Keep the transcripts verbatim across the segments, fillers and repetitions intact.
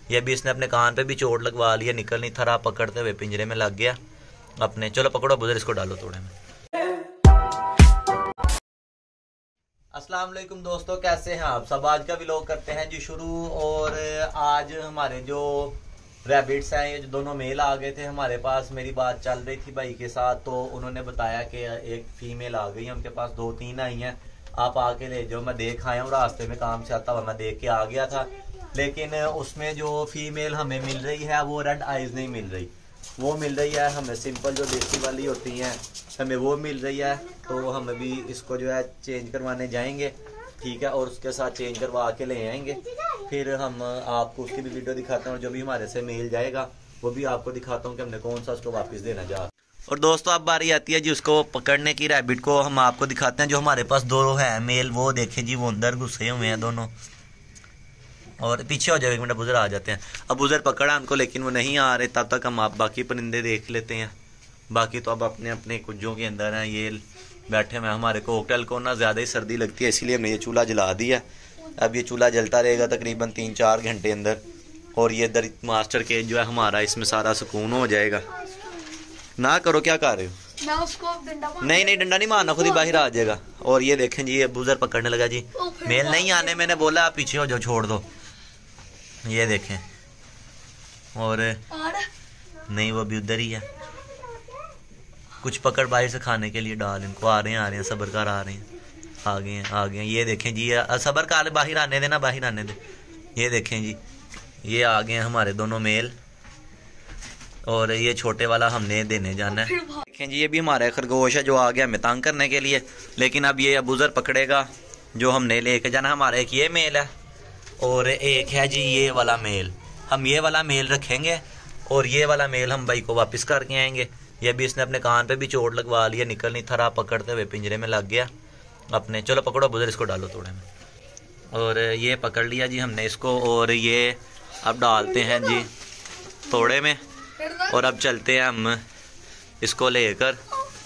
ये भी इसने अपने कान पे भी चोट लगवा लिया, निकल नहीं थरा, पकड़ते हुए पिंजरे में लग गया अपने। चलो पकड़ो बुजुर्ग, इसको डालो थोड़े में। अस्सलाम वालेकुम दोस्तों, कैसे हैं आप सब। आज का व्लॉग करते हैं जी शुरू। और आज हमारे जो रैबिट्स हैं, ये जो दोनों मेल आ गए थे हमारे पास। मेरी बात चल रही थी भाई के साथ, तो उन्होंने बताया कि एक फीमेल आ गई है उनके पास, दो तीन आई हैं, आप आके ले जाओ। मैं देख आया हूँ, रास्ते में काम से आता हुआ मैं देख के आ गया था। लेकिन उसमें जो फीमेल हमें मिल रही है वो रेड आइज नहीं मिल रही, वो मिल रही है हमें सिंपल जो देसी वाली होती हैं, हमें वो मिल रही है। तो हम अभी इसको जो है चेंज करवाने जाएंगे, ठीक है, और उसके साथ चेंज करवा के ले आएंगे। फिर हम आपको उसकी भी वीडियो दिखाते हैं, और जो भी हमारे से मेल जाएगा वो भी आपको दिखाता हूँ कि हमने कौन सा उसको वापस देना जा। और दोस्तों अब बारी आती है जी उसको पकड़ने की, रैबिट को हम आपको दिखाते हैं। जो हमारे पास दो है मेल, वो देखें जी, वो अंदर घुसे हुए हैं दोनों। और पीछे हो जाए एक मिनट, बुजुर्ग आ जाते हैं। अब बुजुर्ग पकड़ा उनको, लेकिन वो नहीं आ रहे। तब तक हम आप बाकी परिंदे देख लेते हैं। बाकी तो अब अपने अपने कुंजों के अंदर हैं, ये बैठे हुए। हमारे को होटल को ना ज़्यादा ही सर्दी लगती है, इसीलिए हमने ये चूल्हा जला दिया। अब ये चूल्हा जलता रहेगा तकरीबन तीन चार घंटे अंदर। और ये दर मास्टर केज जो है हमारा, इसमें सारा सुकून हो जाएगा। ना करो, क्या कर रहे हो। मैं उसको डंडा मार नहीं नहीं डंडा नहीं मारना, खुद ही बाहर आ जाएगा। और ये देखें जी, ये बुजुर्ग पकड़ने लगा जी। मेल नहीं आने, मैंने बोला आप पीछे हो जाओ, छोड़ दो। ये देखें, और नहीं वो भी उधर ही है। कुछ पकड़ बाहर से खाने के लिए डाल, इनको आ रहे हैं आ रहे हैं सबर कर आ रहे हैं, आ गए हैं आ गए हैं। ये देखें जी, सबर कर, बाहर आने देना, बाहर आने दे। ये देखें जी, ये आ गए हैं हमारे दोनों मेल, और ये छोटे वाला हमने देने जाना है। देखें जी, ये भी हमारा खरगोश है जो आ गया हमें तंग करने के लिए। लेकिन अब ये अबूजर पकड़ेगा जो हमने लेके जाना। हमारा एक ये मेल है और एक है जी ये वाला मेल। हम ये वाला मेल रखेंगे और ये वाला मेल हम भाई को वापस करके आएंगे। ये भी इसने अपने कान पे भी चोट लगवा लिया, निकल नहीं थरा, पकड़ते हुए पिंजरे में लग गया अपने। चलो पकड़ो बुजुर्ग, इसको डालो थोड़े में। और ये पकड़ लिया जी हमने इसको, और ये अब डालते हैं जी थोड़े में। और अब चलते हैं हम इसको लेकर,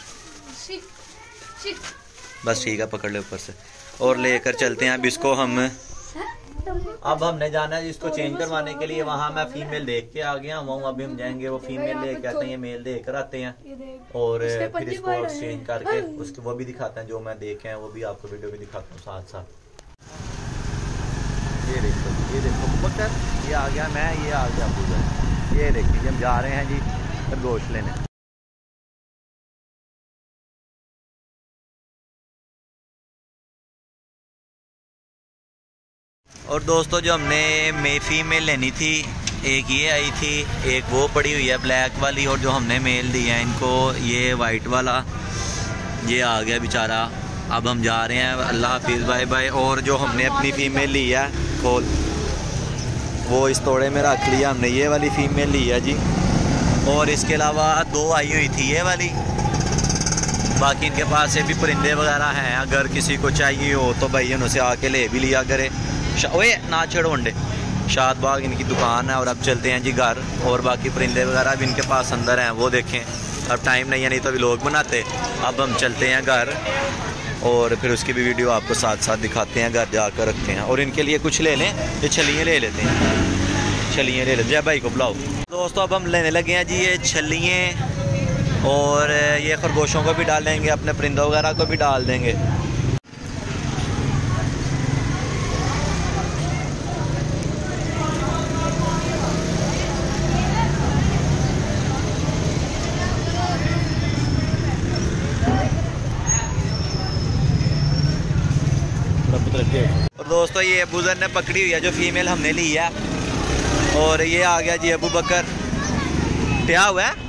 बस ठीक है, पकड़ ले ऊपर से। और लेकर चलते हैं अब इसको हम। अब हमने जाना है इसको चेंज करवाने के लिए। वहाँ मैं फीमेल देख के आ गया हूँ, अभी हम जाएंगे वो फीमेल लेके आते हैं, ये मेल देकर आते हैं, और फिर इसको एक्सचेंज करके उसके वो भी दिखाते हैं जो मैं देखे हैं, वो भी आपको वीडियो भी दिखाता हूँ साथ साथ। ये देखो ये देखो बकर, ये आ गया मैं, ये आ गया पूरा। ये देखिए हम जा रहे हैं जी खरगोश लेने। और दोस्तों जो हमने मे फीमेल लेनी थी, एक ये आई थी, एक वो पड़ी हुई है ब्लैक वाली, और जो हमने मेल दिया है इनको ये वाइट वाला, ये आ गया बेचारा। अब हम जा रहे हैं, अल्लाह हाफिज़, बाय बाय। और जो हमने अपनी फ़ीमेल ली है खोल, वो इस तोड़े में रख लिया हमने, ये वाली फ़ीमेल ली है जी। और इसके अलावा दो आई हुई थी ये वाली, बाकी इनके पास से भी परिंदे वगैरह हैं। अगर किसी को चाहिए हो तो भाई उनसे आके ले भी लिया करे। ओए ना छेड़ो अंडे। शाद बाग इनकी दुकान है। और अब चलते हैं जी घर, और बाकी परिंदे वगैरह भी इनके पास अंदर हैं, वो देखें। अब टाइम नहीं है, नहीं तो व्लॉग बनाते। अब हम चलते हैं घर, और फिर उसकी भी वीडियो आपको साथ साथ दिखाते हैं, घर जाकर रखते हैं। और इनके लिए कुछ ले लें, ये छलियाँ ले लेते हैं, छलियाँ ले लेते हैं। भाई को बुलाओ। दोस्तों अब हम लेने लगे हैं जी ये छलियाँ, और ये खरगोशों को भी डालेंगे, अपने परिंदों वगैरह को भी डाल देंगे। और दोस्तों ये अबूजर ने पकड़ी हुई है जो फीमेल हमने ली है, और ये आ गया जी अबू बकर। क्या हुआ है?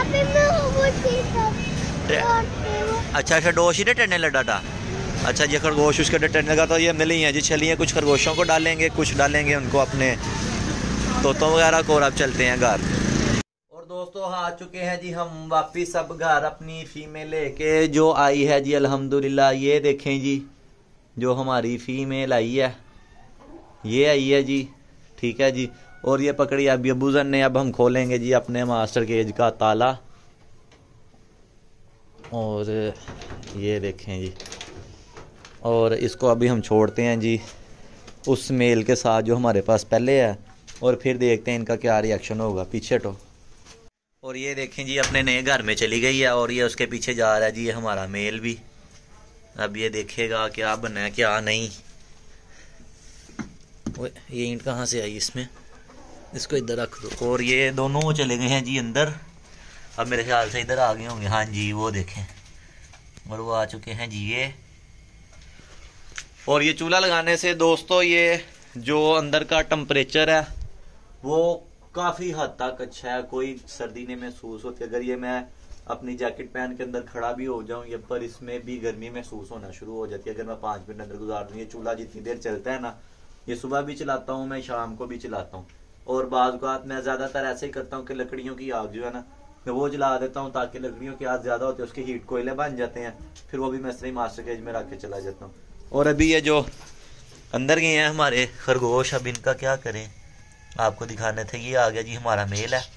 अच्छा अच्छा डोश ही टटने लगा था। अच्छा ये खरगोश उसके टटने लगा, तो ये हमने ली है जी छलियाँ। कुछ खरगोशों को डालेंगे, कुछ डालेंगे उनको अपने तोतों वगैरह को। और अब चलते हैं घर। और दोस्तों आ चुके हैं जी हम वापिस अब घर, अपनी फीमेल लेके जो आई है जी अल्हम्दुलिल्लाह। ये देखें जी जो हमारी फीमेल आई है, ये आई है जी, ठीक है जी। और ये पकड़ी अभी अबूजर ने। अब हम खोलेंगे जी अपने मास्टर केज का ताला, और ये देखें जी। और इसको अभी हम छोड़ते हैं जी उस मेल के साथ जो हमारे पास पहले है। और फिर देखते हैं इनका क्या रिएक्शन होगा। पीछे तो और ये देखें जी अपने नए घर में चली गई है और ये उसके पीछे जा रहा है जी, ये हमारा मेल भी। अब ये देखेगा क्या बना है क्या नहीं। ये ईंट कहाँ से आई इसमें, इसको इधर रख दो। और ये दोनों चले गए हैं जी अंदर, अब मेरे ख्याल से इधर आ गए होंगे। हाँ जी वो देखें, और वो आ चुके हैं जी ये। और ये चूल्हा लगाने से दोस्तों ये जो अंदर का टेम्परेचर है वो काफ़ी हद तक अच्छा है, कोई सर्दी नहीं महसूस होती। अगर ये मैं अपनी जैकेट पहन के अंदर खड़ा भी हो जाऊं ये, पर इसमें भी गर्मी महसूस होना शुरू हो जाती है अगर मैं पाँच मिनट अंदर गुजार दूँ। ये चूल्हा जितनी देर चलता है ना, ये सुबह भी चलाता हूँ मैं, शाम को भी चलाता हूँ। और बाज़ औक़ात मैं ज़्यादातर ऐसे ही करता हूँ कि लकड़ियों की आग जो है ना, मैं वो जला देता हूँ ताकि लकड़ियों की आग ज़्यादा होती है, उसके हीट कोयले बन जाते हैं, फिर वो भी मैं सही मास्टर केज में रख के चला जाता हूँ। और अभी ये जो अंदर गए हैं हमारे खरगोश, अब इनका क्या करें, आपको दिखाने थे। ये आ गया जी हमारा मेल है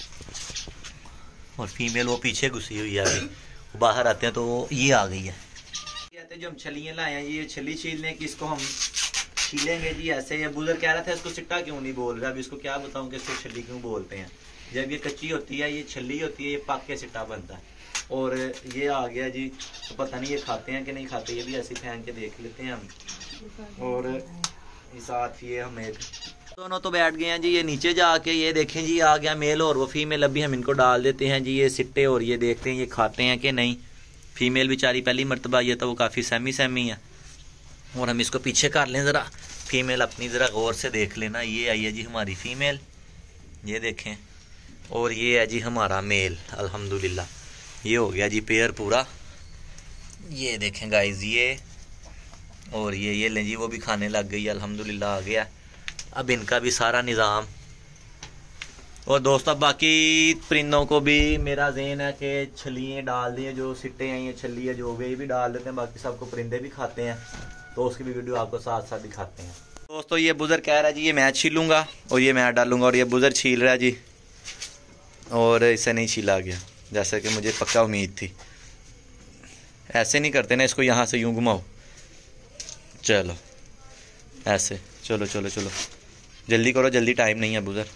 और फीमेल वो पीछे घुसी हुई है, अभी बाहर आते हैं तो ये आ गई है। कहते हैं जो हम छलियाँ लाए हैं ये छली छीलने की, इसको हम छीलेंगे जी ऐसे। ये बुजुर्ग कह रहा था इसको चिट्टा क्यों नहीं बोल रहा, अभी इसको क्या बताऊं कि इसको छली क्यों बोलते हैं। जब ये कच्ची होती है, ये छली होती है, ये पक के चिट्टा बनता है। और ये आ गया जी, तो पता नहीं ये खाते हैं कि नहीं खाते, ये भी ऐसे फेंक के देख लेते हैं हम। और साथ ये हम एक दोनों तो बैठ गए हैं जी, ये नीचे जाके ये देखें जी आ गया मेल और वो फीमेल। अभी हम इनको डाल देते हैं जी ये सिट्टे और ये देखते हैं ये खाते हैं कि नहीं। फीमेल बेचारी पहली मरतबा ये तो वो काफ़ी सहमी सहमी है। और हम इसको पीछे कर लें ज़रा, फीमेल अपनी ज़रा गौर से देख लेना। ये आई है जी हमारी फीमेल, ये देखें। और ये है जी हमारा मेल, अल्हम्दुलिल्लाह ये हो गया जी पेयर पूरा। ये देखें गाइस ये, और ये ये लें जी वो भी खाने लग गई, अल्हम्दुलिल्लाह आ गया। अब इनका भी सारा निज़ाम। और दोस्तों बाकी परिंदों को भी मेरा ज़हन है कि छलियाँ डाल दिए, जो सिट्टे हैं ये छली है जो भी भी डाल देते हैं, बाकी सबको परिंदे भी खाते हैं, तो उसकी भी वीडियो आपको साथ साथ दिखाते हैं। दोस्तों ये बुज़र कह रहा है जी ये मैं छीलूँगा और ये मैं डालूँगा, और ये बुज़र छील रहा है जी, और इसे नहीं छीला गया जैसा कि मुझे पक्का उम्मीद थी। ऐसे नहीं करते ना, इसको यहाँ से यूँ घुमाओ, चलो ऐसे, चलो चलो चलो जल्दी करो, जल्दी टाइम नहीं है बुज़र।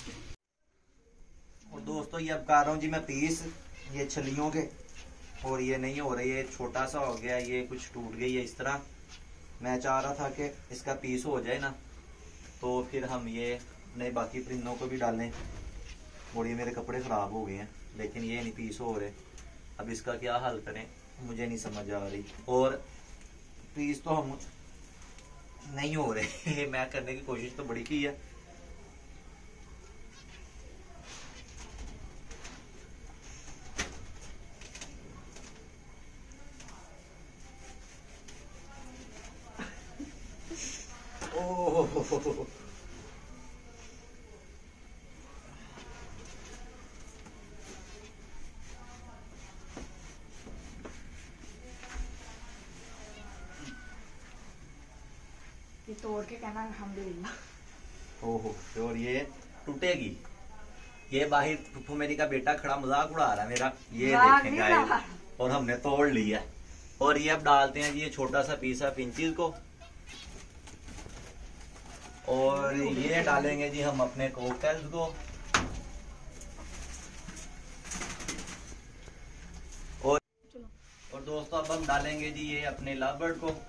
और दोस्तों ये अब कर रहा हूँ जी मैं पीस ये छलियों के, और ये नहीं हो रही है, छोटा सा हो गया, ये कुछ टूट गई है इस तरह। मैं चाह रहा था कि इसका पीस हो जाए ना, तो फिर हम ये नए बाकी परिंदों को भी डालें। और ये मेरे कपड़े ख़राब हो गए हैं, लेकिन ये नहीं पीस हो रहे। अब इसका क्या हल करें मुझे नहीं समझ आ रही। और पीस तो हम नहीं हो रहे मैं करने की कोशिश तो बड़ी की है। ओह ये तोड़ के कहना अल्हम्दुलिल्लाह। ओहो, और ये टूटेगी। ये बाहर फुफू मेरी का बेटा खड़ा मजाक उड़ा रहा है मेरा, ये देखें गाइस, और हमने तोड़ लिया। और ये अब डालते हैं जी ये छोटा सा पीस है पिंचीज को, और ये डालेंगे जी हम अपने कॉकटेल्स को। और और दोस्तों अब हम डालेंगे जी ये अपने लवबर्ड को।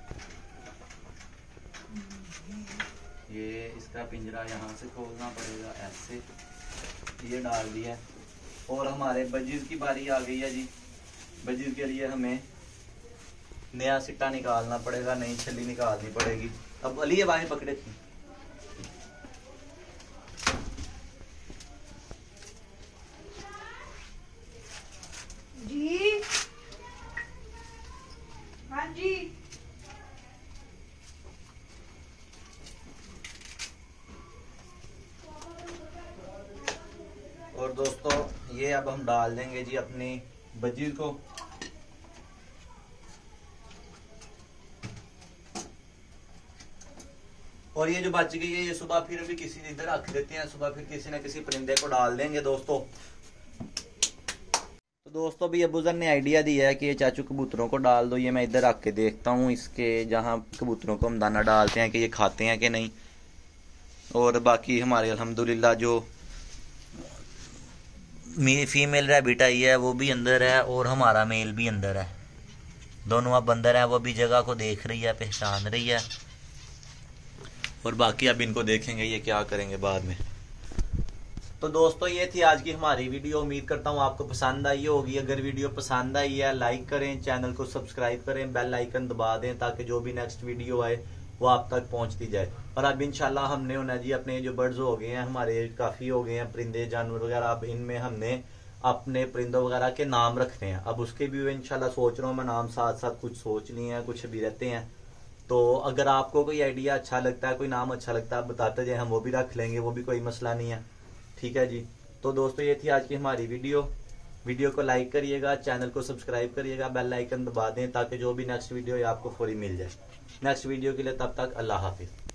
ये इसका पिंजरा यहाँ से खोलना पड़ेगा ऐसे, ये डाल दिया। और हमारे बजीज की बारी आ गई है जी। बजीज के लिए हमें नया सिट्टा निकालना पड़ेगा, नई छली निकालनी पड़ेगी। अब अली बाहर पकड़े थी जी। हाँ जी और दोस्तों ये अब हम डाल देंगे जी अपनी बजीज को। और ये जो बच गई है ये सुबह फिर भी किसी इधर रख देते हैं, सुबह फिर किसी न किसी परिंदे को डाल देंगे दोस्तों। तो दोस्तों भी अबूजर ने आइडिया दिया है कि ये चाचू कबूतरों को डाल दो। ये मैं इधर रख के देखता हूँ इसके, जहाँ कबूतरों को हम दाना डालते हैं कि ये खाते हैं कि नहीं। और बाकी हमारे अल्हम्दुलिल्लाह जो फीमेल रैबिट आई है वो भी अंदर है और हमारा मेल भी अंदर है। दोनों अब अंदर है, वो भी जगह को देख रही है, पहचान रही है। और बाकी अब इनको देखेंगे ये क्या करेंगे बाद में। तो दोस्तों ये थी आज की हमारी वीडियो। उम्मीद करता हूँ आपको पसंद आई होगी। अगर वीडियो पसंद आई है लाइक करें, चैनल को सब्सक्राइब करें, बेल आइकन दबा दें ताकि जो भी नेक्स्ट वीडियो आए वो आप तक पहुंचती जाए। और अब इंशाल्लाह हमने होना जी अपने जो बर्ड्स हो गए हैं हमारे काफ़ी हो गए हैं परिंदे जानवर वगैरह, अब इनमें हमने अपने परिंदों वगैरह के नाम रखने हैं। अब उसके भी इंशाल्लाह सोच रहा हूँ मैं नाम, साथ साथ कुछ सोच लिए हैं, कुछ भी रहते हैं। तो अगर आपको कोई आइडिया अच्छा लगता है, कोई नाम अच्छा लगता है, आप बताते जाए, हम वो भी रख लेंगे, वो भी कोई मसला नहीं है। ठीक है जी। तो दोस्तों ये थी आज की हमारी वीडियो। वीडियो को लाइक करिएगा, चैनल को सब्सक्राइब करिएगा, बेल आइकन दबा दें ताकि जो भी नेक्स्ट वीडियो है आपको फौरी मिल जाए। नेक्स्ट वीडियो के लिए तब तक अल्लाह हाफिज़।